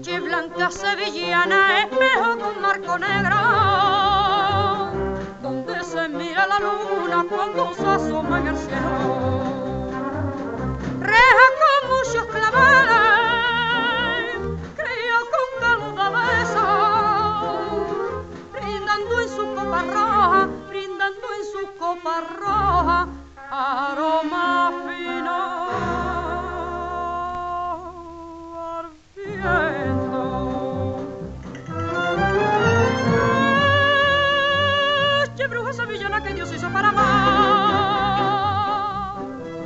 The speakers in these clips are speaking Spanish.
Noche blanca sevillana, espejo con marco negro, donde se mira la luna cuando se asoma en el cielo. Reja con muchos claveles, cría con caluda besos, brindando en su copa roja, brindando en su copa roja, aroma fino ardiendo. Che bruja sevillana que Dios hizo para amar.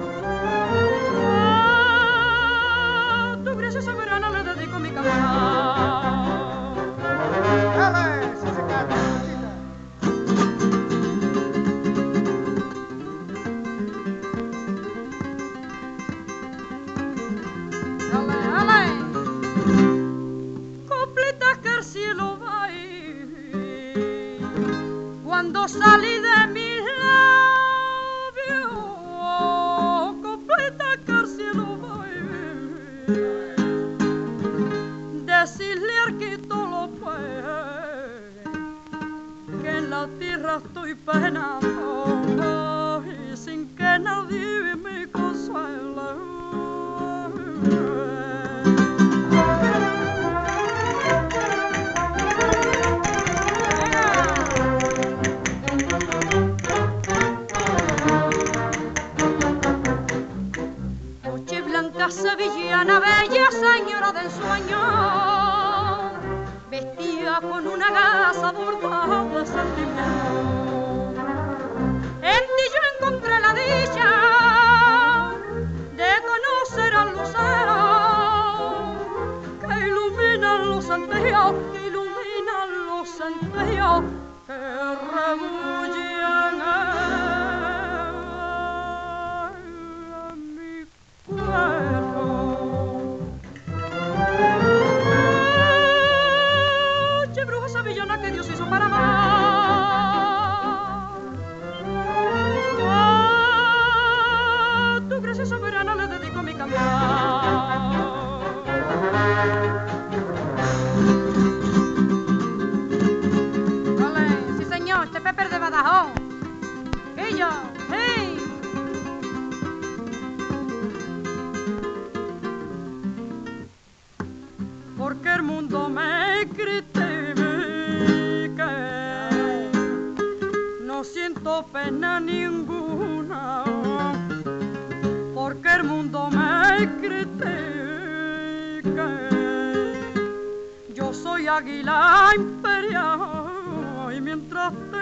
Tu gracia soberana le dedico mi cantar. ¡Dale! ¡Sí se canta! Cuando salí de mis labios, completa que al cielo voy. Decirle Arquito López que en la tierra estoy penando y sin que nadie me consuele. Sevillana, bella señora del sueño, vestida con una gasa bordada de sentimiento. En ti yo encontré la dicha de conocer al lucero que iluminan los sentidos, que iluminan los sentidos, que rebullen en mi cuerpo. Sevillana que Dios hizo para amar. Tu gracia soberana le dedico mi cantar. Vale, sí señor, este Pepe de Badajoz. Y yo, hey. Porque el mundo me critica, no siento pena ninguna, porque el mundo me critica. Yo soy águila imperial y mientras te